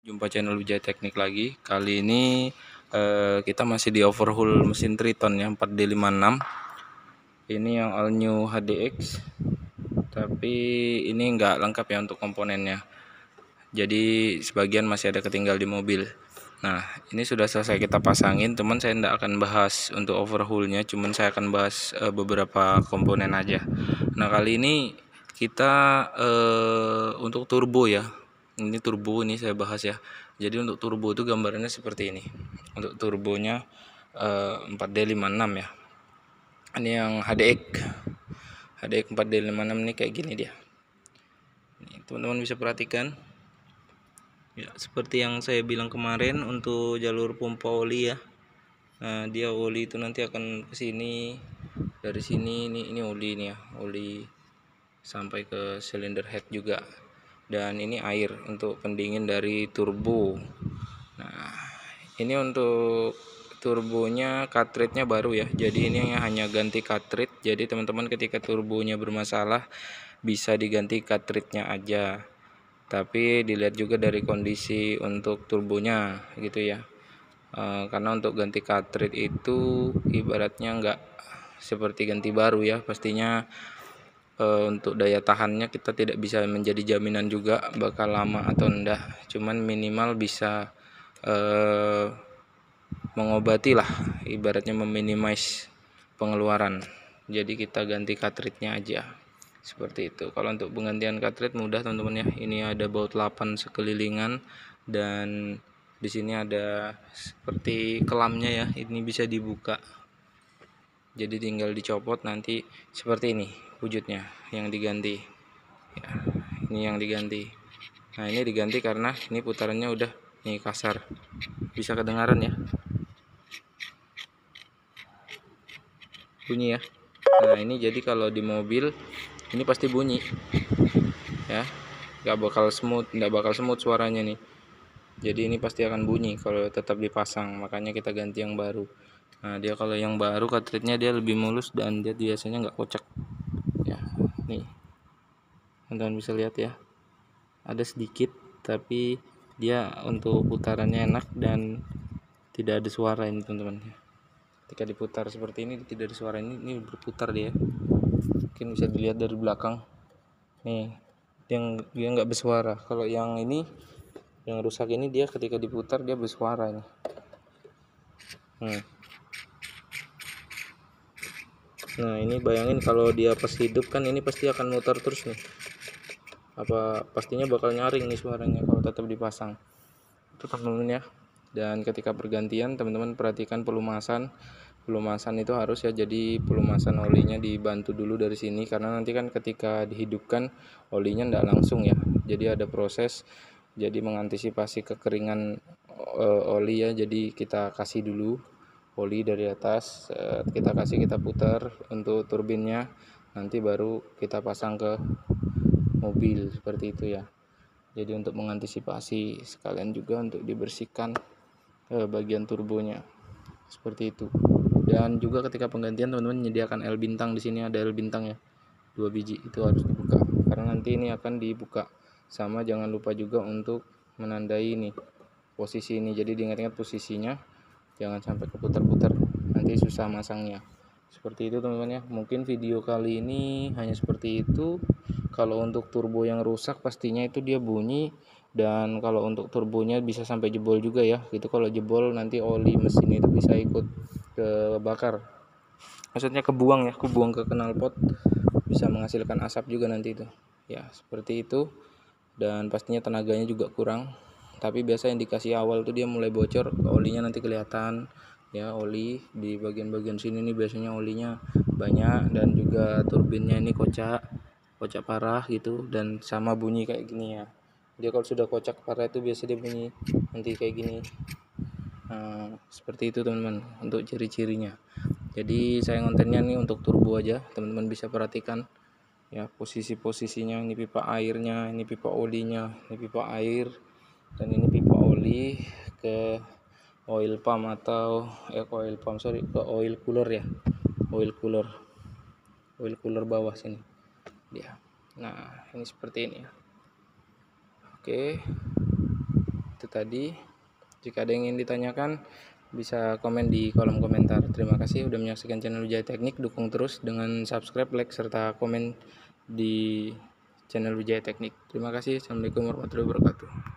Jumpa channel Wijaya Teknik lagi. Kali ini kita masih di overhaul mesin Triton ya 4D56. Ini yang all new HDX. Tapi ini nggak lengkap ya untuk komponennya. Jadi sebagian masih ada ketinggal di mobil. Nah, ini sudah selesai kita pasangin. Teman saya tidak akan bahas untuk overhaulnya, cuman saya akan bahas beberapa komponen aja. Nah, kali ini kita untuk turbo ya. Ini turbo ini saya bahas ya. Jadi untuk turbo itu gambarannya seperti ini. Untuk turbonya 4D56 ya. Ini yang HDX. HDX 4D56 ini kayak gini dia. Ini teman-teman bisa perhatikan. Ya, seperti yang saya bilang kemarin untuk jalur pompa oli ya. Nah, dia oli itu nanti akan ke sini. Dari sini ini oli nih ya, oli sampai ke silinder head juga. Dan ini air untuk pendingin dari turbo. Nah, ini untuk turbonya cartridge-nya baru ya. Jadi ini hanya ganti cartridge. Jadi teman-teman ketika turbonya bermasalah bisa diganti cartridge-nya aja. Tapi dilihat juga dari kondisi untuk turbonya gitu ya. Karena untuk ganti cartridge itu ibaratnya enggak seperti ganti baru ya. Pastinya untuk daya tahannya kita tidak bisa menjadi jaminan juga bakal lama atau enggak, cuman minimal bisa mengobati lah, ibaratnya meminimais pengeluaran. Jadi kita ganti cartridge-nya aja seperti itu. Kalau untuk penggantian cartridge mudah teman-teman ya. Ini ada baut 8 sekelilingan dan di sini ada seperti kelamnya ya. Ini bisa dibuka. Jadi tinggal dicopot nanti seperti ini wujudnya yang diganti. Ya, ini yang diganti. Nah, ini diganti karena ini putarannya udah nih kasar. Bisa kedengaran ya? Bunyi ya. Nah, ini jadi kalau di mobil ini pasti bunyi. Ya. Nggak bakal smooth suaranya nih. Jadi ini pasti akan bunyi kalau tetap dipasang, makanya kita ganti yang baru. Nah, dia kalau yang baru cartridge-nya dia lebih mulus dan dia biasanya nggak kocak. Ya, nih. Teman-teman bisa lihat ya. Ada sedikit tapi dia untuk putarannya enak dan tidak ada suara ini teman-teman. Ketika diputar seperti ini tidak ada suara, ini berputar dia. Mungkin bisa dilihat dari belakang. Nih, dia nggak bersuara. Kalau yang ini yang rusak ini dia ketika diputar dia bersuara ini. Nah, ini bayangin kalau dia pas hidup kan ini pasti akan muter terus nih. Pastinya bakal nyaring nih suaranya kalau tetap dipasang. Itu teman-teman ya. Dan ketika pergantian teman-teman perhatikan pelumasan itu harus ya, jadi pelumasan olinya dibantu dulu dari sini karena nanti kan ketika dihidupkan olinya tidak langsung ya, jadi ada proses. Jadi mengantisipasi kekeringan oli ya, jadi kita kasih dulu oli dari atas, kita putar untuk turbinnya, nanti baru kita pasang ke mobil seperti itu ya. Jadi untuk mengantisipasi sekalian juga untuk dibersihkan bagian turbonya seperti itu. Dan juga ketika penggantian teman-teman menyediakan L bintang, di sini ada L bintang ya, 2 biji itu harus dibuka karena nanti ini akan dibuka. Sama jangan lupa juga untuk menandai ini posisi ini, jadi diingat-ingat posisinya, jangan sampai keputar-putar nanti susah masangnya. Seperti itu teman-teman ya. Mungkin video kali ini hanya seperti itu. Kalau untuk turbo yang rusak pastinya itu dia bunyi, dan kalau untuk turbonya bisa sampai jebol juga ya. Itu kalau jebol nanti oli mesin itu bisa ikut kebakar. Maksudnya kebuang ke knalpot, bisa menghasilkan asap juga nanti itu. Ya, seperti itu. Dan pastinya tenaganya juga kurang. Tapi biasa indikasi awal tuh dia mulai bocor, olinya nanti kelihatan. Ya, oli di bagian-bagian sini nih biasanya olinya banyak, dan juga turbinnya ini kocak parah gitu, dan sama bunyi kayak gini ya. Dia kalau sudah kocak parah itu biasa dia bunyi nanti kayak gini. Seperti itu teman-teman untuk ciri-cirinya. Jadi saya kontennya nih untuk turbo aja, teman-teman bisa perhatikan ya posisi-posisinya. Ini pipa airnya, ini pipa olinya, ini pipa air, dan ini pipa oli ke oil pump atau ke oil cooler ya, oil cooler bawah sini dia. Nah, ini seperti ini ya. Oke, Itu tadi. Jika ada yang ingin ditanyakan, bisa komen di kolom komentar. Terima kasih sudah menyaksikan channel Wijaya Teknik. Dukung terus dengan subscribe, like, serta komen di channel Wijaya Teknik. Terima kasih. Assalamualaikum warahmatullahi wabarakatuh.